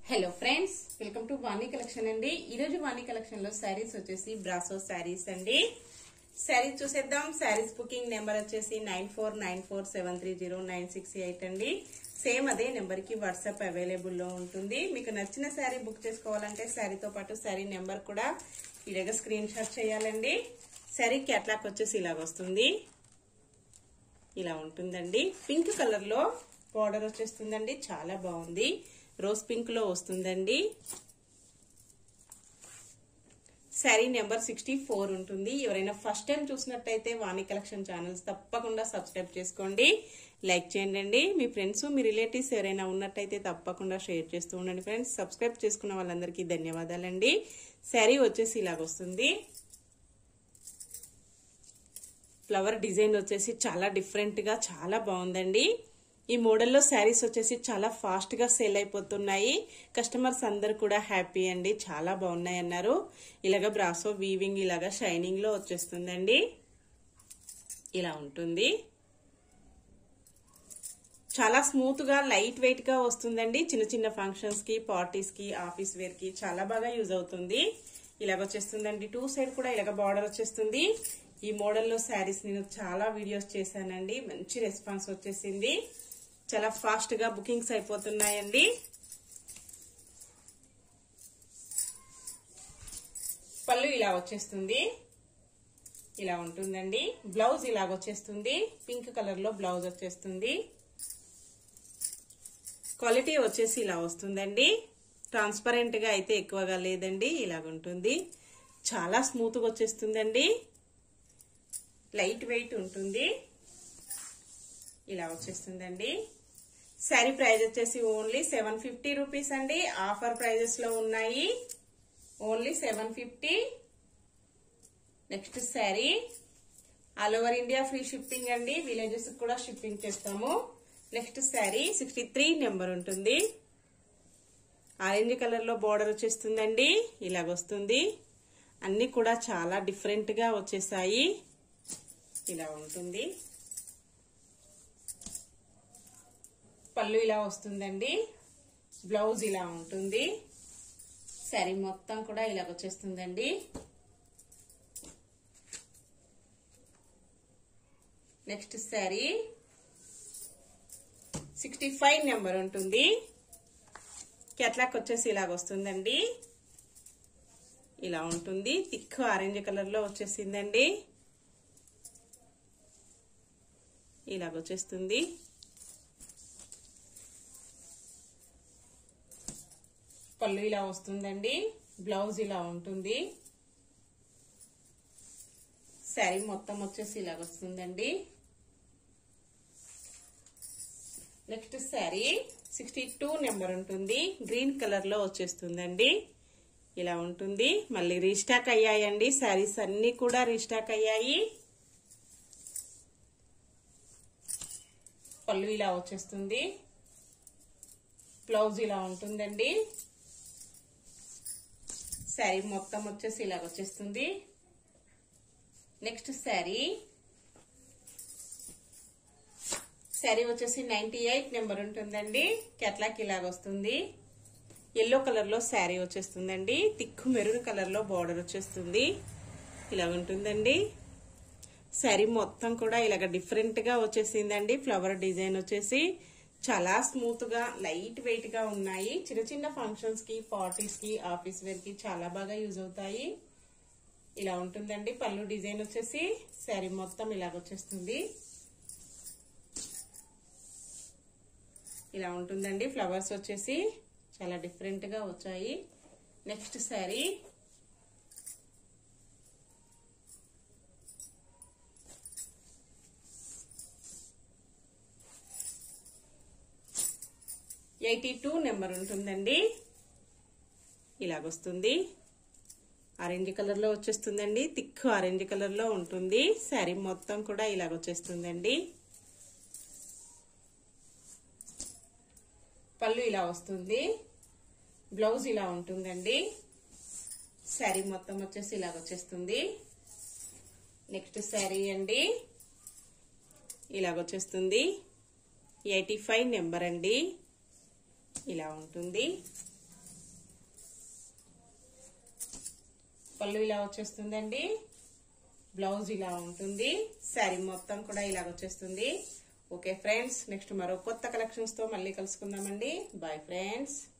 Hello friends, welcome to Vani collection అండి. ఈ రోజు వాణి కలెక్షన్ లో శారీస్ వచ్చేసి బ్రాసో శారీస్ అండి. శారీస్ చూసేద్దాం. శారీస్ బుకింగ్ నెంబర్ వచ్చేసి 9494730968 అండి. సేమ్ అదే నెంబర్ కి వాట్సాప్ అవైలబుల్ లో ఉంటుంది. మీకు నచ్చిన శారీ బుక్ చేసుకోవాలంటే శారీతో పాటు శారీ నెంబర్ కూడా ఇలాగ స్క్రీన్ షాట్ చేయాలండి. శారీ క్యాట్లాగ్ వచ్చేసి ఇలాగ వస్తుంది, ఇలా ఉంటుందండి. పింక్ కలర్ లో బార్డర్ వచ్చేస్తుందండి, చాలా బాగుంది. రోజ్ పింక్ లో వస్తుందండి. శారీ నెంబర్ 64 ఉంటుంది. ఎవరైనా ఫస్ట్ టైం చూసినట్టయితే వాణి కలెక్షన్ ఛానల్స్ తప్పకుండా సబ్స్క్రైబ్ చేసుకోండి, లైక్ చేయండి. మీ ఫ్రెండ్స్ మీ రిలేటివ్స్ ఎవరైనా ఉన్నట్టయితే తప్పకుండా షేర్ చేస్తూ ఉండండి ఫ్రెండ్స్. సబ్స్క్రైబ్ చేసుకున్న వాళ్ళందరికీ ధన్యవాదాలండి. శారీ వచ్చేసి ఇలాగ వస్తుంది. ఫ్లవర్ డిజైన్ వచ్చేసి చాలా డిఫరెంట్ గా చాలా బాగుందండి. ఈ మోడల్లో శారీస్ వచ్చేసి చాలా ఫాస్ట్ గా సేల్ అయిపోతున్నాయి. కస్టమర్స్ అందరు కూడా హ్యాపీ అండి, చాలా బాగున్నాయి అన్నారు. ఇలాగ బ్రాసో వీవింగ్ ఇలాగ షైనింగ్ లో వచ్చేస్తుందండి, ఇలా ఉంటుంది. చాలా స్మూత్ గా లైట్ వెయిట్ గా వస్తుందండి. చిన్న చిన్న ఫంక్షన్స్ కి, పార్టీస్ కి, ఆఫీస్ వేర్ కి చాలా బాగా యూజ్ అవుతుంది. ఇలాగ వచ్చేస్తుందండి. టూ సైడ్ కూడా ఇలాగ బార్డర్ వచ్చేస్తుంది. ఈ మోడల్లో శారీస్ నేను చాలా వీడియోస్ చేశానండి, మంచి రెస్పాన్స్ వచ్చేసింది. చాలా ఫాస్ట్ గా బుకింగ్స్ అయిపోతున్నాయండి. పళ్ళు ఇలా వచ్చేస్తుంది, ఇలా ఉంటుందండి. బ్లౌజ్ ఇలాగ వచ్చేస్తుంది. పింక్ కలర్ లో బ్లౌజ్ వచ్చేస్తుంది. క్వాలిటీ వచ్చేసి ఇలా వస్తుందండి. ట్రాన్స్పరెంట్ గా అయితే ఎక్కువగా లేదండి, ఇలాగుంటుంది. చాలా స్మూత్ గా వచ్చేస్తుందండి, లైట్ వెయిట్ ఉంటుంది. ఇలా వచ్చేస్తుందండి. శారీ ప్రైస్ వచ్చేసి ఓన్లీ 750 రూపీస్ అండి. ఆఫర్ ప్రైజెస్ లో ఉన్నాయి, only 750. Next sari all over India free shipping అండి, విలేజెస్ కూడా షిప్పింగ్ చేస్తాము. నెక్స్ట్ శారీ 63 నెంబర్ ఉంటుంది. ఆరెంజ్ కలర్ లో బార్డర్ వచ్చేస్తుందండి, ఇలాగొస్తుంది. అన్ని కూడా చాలా డిఫరెంట్ గా వచ్చేసాయి, ఇలా ఉంటుంది. పళ్ళు ఇలా వస్తుందండి. బ్లౌజ్ ఇలా ఉంటుంది. శారీ మొత్తం కూడా ఇలా వచ్చేస్తుందండి. నెక్స్ట్ శారీ 65 నెంబర్ ఉంటుంది. క్యాట్లాగ్ వచ్చేసి ఇలాగ వస్తుందండి, ఇలా ఉంటుంది. థిక్ ఆరెంజ్ కలర్ లో వచ్చేసిందండి, ఇలాగొచ్చేస్తుంది. పళ్ళు ఇలా వస్తుందండి. బ్లౌజ్ ఇలా ఉంటుంది. శారీ మొత్తం వచ్చేసి ఇలాగ వస్తుందండి. నెక్స్ట్ శారీ 62 నెంబర్ ఉంటుంది. గ్రీన్ కలర్ లో వచ్చేస్తుందండి, ఇలా ఉంటుంది. మళ్ళీ రీస్టాక్ అయ్యాయండి శారీస్ అన్ని కూడా రీస్టాక్ అయ్యాయి. పళ్ళు ఇలా వచ్చేస్తుంది. బ్లౌజ్ ఇలా ఉంటుందండి. శారీ మొత్తం వచ్చేసి ఇలాగ వచ్చేస్తుంది. నెక్స్ట్ శారీ వచ్చేసి 98 నెంబర్ ఉంటుందండి. క్యాట్లాగ్ ఇలాగ వస్తుంది. ఎల్లో కలర్ లో శారీ వచ్చేస్తుందండి. థిక్ మెరూన్ కలర్ లో బార్డర్ వచ్చేస్తుంది, ఇలా ఉంటుందండి. శారీ మొత్తం కూడా ఇలాగ డిఫరెంట్ గా వచ్చేసిందండి. ఫ్లవర్ డిజైన్ వచ్చేసి చాలా స్మూత్ గా లైట్ వెయిట్ గా ఉన్నాయి. చిన్న చిన్న ఫంక్షన్స్ కి, పార్టీస్ కి, ఆఫీస్ వేర్ కి చాలా బాగా యూజ్ అవుతాయి, ఇలా ఉంటుందండి. పళ్ళు డిజైన్ వచ్చేసి శారీ మొత్తం ఇలాగ వచ్చేస్తుంది, ఇలా ఉంటుందండి. ఫ్లవర్స్ వచ్చేసి చాలా డిఫరెంట్ గా వచ్చాయి. నెక్స్ట్ శారీ $82 నెంబర్ ఉంటుందండి, ఇలాగొస్తుంది. ఆరెంజ్ కలర్ లో వచ్చేస్తుందండి. థిక్ ఆరెంజ్ కలర్ లో ఉంటుంది. శారీ మొత్తం కూడా ఇలాగొచ్చేస్తుందండి. పళ్ళు ఇలా వస్తుంది. బ్లౌజ్ ఇలా ఉంటుందండి. శారీ మొత్తం వచ్చేసి ఇలాగొచ్చేస్తుంది. నెక్స్ట్ శారీ అండి, ఇలాగొచ్చేస్తుంది. 85 నెంబర్ అండి, ఇలా ఉంటుంది. పళ్ళు ఇలా వచ్చేస్తుందండి, బ్లౌజ్ ఇలా ఉంటుంది, శారీ మొత్తం కూడా ఇలా వచ్చేస్తుంది. ఓకే ఫ్రెండ్స్, నెక్స్ట్ మరో కొత్త కలెక్షన్స్ తో మళ్ళీ కలుసుకుందామండి. Bye friends.